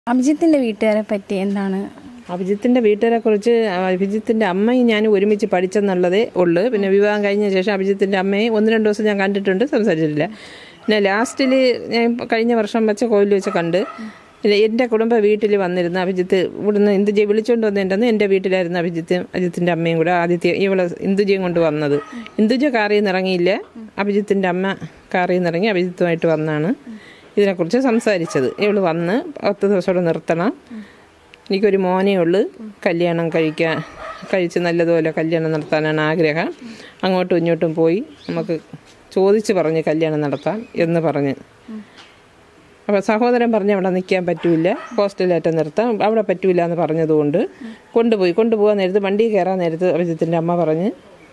അഭിജിത്തിന്റെ വീട്ടുകാരെ പറ്റി എന്താണ്? അഭിജിത്തിന്റെ വീട്ടുകാരെ കുറിച്ച് അഭിജിത്തിന്റെ അമ്മയും ഞാൻ ഒരുമിച്ച് പഠിച്ചെന്നുള്ളതേ ഉള്ളൂ. പിന്നെ വിവാഹം കഴിഞ്ഞ ശേഷം അഭിജിത്തിന്റെ അമ്മയെ 1-2 ദിവസം ഞാൻ കണ്ടിട്ടുണ്ട്, സംസാരിച്ചിട്ടില്ല. പിന്നെ ലാസ്റ്റിൽ ഞാൻ കഴിഞ്ഞ വർഷം വെച്ച കോവിൽ വെച്ച് കണ്ട്. പിന്നെ എൻ്റെ കുടുംബ വീട്ടിൽ വന്നിരുന്ന അഭിജിത്ത് ഇവിടുന്ന് ഇന്ദുജയെ വിളിച്ചുകൊണ്ട് വന്നിട്ടുണ്ടെന്ന് എൻ്റെ വീട്ടിലായിരുന്നു അഭിജിത്തിൻ്റെ അമ്മയും കൂടെ ഇവളെ ഇന്ദുജയും കൊണ്ട് വന്നത്. ഇന്ദുജ കാറിൽ നിന്ന് ഇറങ്ങിയില്ല, അഭിജിത്തിൻ്റെ അമ്മ കാറിൽ നിന്ന് ഇറങ്ങി അഭിജിത്തുമായിട്ട് വന്നാണ് ഇതിനെക്കുറിച്ച് സംസാരിച്ചത്. ഇവൾ വന്ന് 10 ദിവസം ഇവിടെ നിർത്തണം, എനിക്കൊരു മോനേ ഉള്ളൂ, കല്യാണം കഴിച്ച് നല്ലതുപോലെ കല്യാണം നടത്താനാണ് ആഗ്രഹം, അങ്ങോട്ടും ഇങ്ങോട്ടും പോയി നമുക്ക് ചോദിച്ച് പറഞ്ഞ് കല്യാണം നടത്താം എന്ന് പറഞ്ഞ്. അപ്പോൾ സഹോദരൻ പറഞ്ഞ് അവിടെ നിൽക്കാൻ പറ്റൂല, ഹോസ്റ്റലിലേറ്റം നിർത്താം, അവിടെ പറ്റൂല എന്ന് പറഞ്ഞതുകൊണ്ട് കൊണ്ടുപോകാൻ നേരത്ത് വണ്ടി കയറാൻ നേരത്ത് അഭിജിത്തിൻ്റെ അമ്മ പറഞ്ഞ്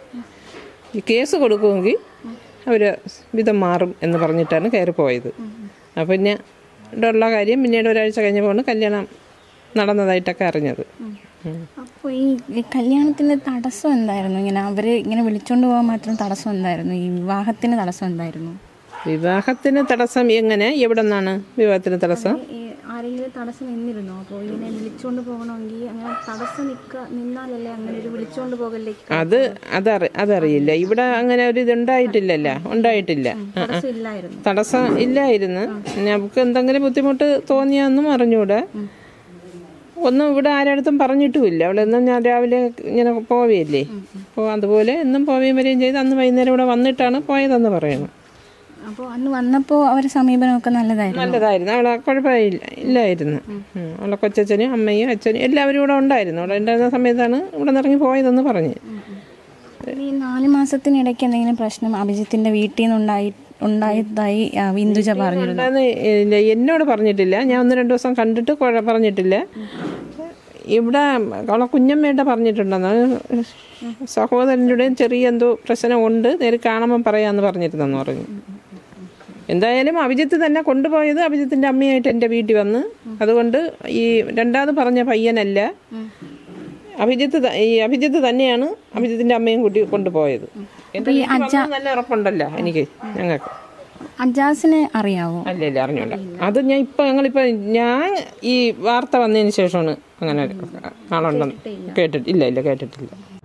ഈ കേസ് കൊടുക്കുമെങ്കിൽ അവർ വിധം മാറും എന്ന് പറഞ്ഞിട്ടാണ് കയറി പോയത്. അപ്പോൾ പിന്നെ ഇവിടെ ഉള്ള കാര്യം പിന്നീട് ഒരാഴ്ച കഴിഞ്ഞപ്പോൾ കല്യാണം നടന്നതായിട്ടൊക്കെ അറിഞ്ഞത്. അപ്പോൾ ഈ കല്യാണത്തിന് തടസ്സം എന്തായിരുന്നു? ഇങ്ങനെ വിളിച്ചോണ്ട് പോകാൻ മാത്രം തടസ്സം എന്തായിരുന്നു? ഈ വിവാഹത്തിന് തടസ്സം എന്തായിരുന്നു? വിവാഹത്തിന് തടസ്സം എങ്ങനെ, എവിടെ നിന്നാണ് വിവാഹത്തിന് തടസ്സം? ആരെങ്കിലും തടസ്സം നിന്നിരുന്നോ? അപ്പോൾ ഇങ്ങനെ വിളിച്ചോണ്ട് പോകണമെങ്കിൽ അങ്ങനെ തടസ്സം നിന്നാലല്ലേ അങ്ങനെ ഒരു വിളിച്ചോണ്ട് പോകല്ലേ? അതറിയില്ല. ഇവിടെ അങ്ങനെ ഒരു ഇതുണ്ടായിട്ടില്ലല്ലോ, ഉണ്ടായിട്ടില്ല. തടസ്സം ഇല്ലായിരുന്നു. നമുക്ക് എന്തെങ്കിലും ബുദ്ധിമുട്ട് തോന്നിയാന്നും അറിഞ്ഞൂടെ. ഒന്നും ഇവിടെ ആരടുത്തും പറഞ്ഞിട്ടുമില്ല. അവിടെ എന്നും ഞാൻ രാവിലെ ഇങ്ങനെ പോവുകയല്ലേ, അപ്പോൾ അതുപോലെ എന്നും പോവുകയും വരികയും ചെയ്ത് അന്ന് വൈകുന്നേരം ഇവിടെ വന്നിട്ടാണ് പോയതെന്ന് പറയുന്നു. അപ്പോൾ അന്ന് വന്നപ്പോൾ അവരുടെ സമീപനമൊക്കെ നല്ലതായിരുന്നു. അവിടെ കുഴപ്പമില്ലായിരുന്നു. അവളെ കൊച്ചച്ഛനും അമ്മയും അച്ഛനും എല്ലാവരും ഇവിടെ ഉണ്ടായിരുന്നു. അവിടെ ഉണ്ടായിരുന്ന സമയത്താണ് ഇവിടെ നിന്ന് ഇറങ്ങി പോയതെന്ന് പറഞ്ഞ്. ഈ 4 മാസത്തിനിടയ്ക്ക് എന്തെങ്കിലും പ്രശ്നം അഭിജിത്തിന്റെ വീട്ടിൽ നിന്ന് ഉണ്ടായതായി ഇന്ദുജ പറഞ്ഞിരുന്നു? എന്നോട് പറഞ്ഞിട്ടില്ല. ഞാൻ 1-2 ദിവസം കണ്ടിട്ട് പറഞ്ഞിട്ടില്ല. ഇവിടെ അവളെ കുഞ്ഞമ്മയുടെ പറഞ്ഞിട്ടുണ്ടെന്ന്, സഹോദരൻ്റെയും ചെറിയ എന്തോ പ്രശ്നമുണ്ട്, നേരെ കാണുമ്പം പറയാമെന്ന് പറഞ്ഞിരുന്നെന്ന് പറഞ്ഞു. എന്തായാലും അഭിജിത്ത് തന്നെ കൊണ്ടുപോയത് അഭിജിത്തിൻ്റെ അമ്മയായിട്ട് എൻ്റെ വീട്ടിൽ വന്ന്. അതുകൊണ്ട് ഈ രണ്ടാമത് പറഞ്ഞ പയ്യനല്ല, അഭിജിത്ത് തന്നെയാണ് അഭിജിത്തിൻ്റെ അമ്മയും കൂട്ടി കൊണ്ടുപോയത്. നല്ല ഉറപ്പുണ്ടല്ലോ എനിക്ക്. ഞങ്ങൾക്ക് അജാസിനെ അറിയാവോ? അല്ല, അറിഞ്ഞൂടാ. അത് ഞാൻ ഈ വാർത്ത വന്നതിന് ശേഷമാണ് അങ്ങനെ ആളുണ്ടെന്ന് കേട്ടിട്ടില്ല.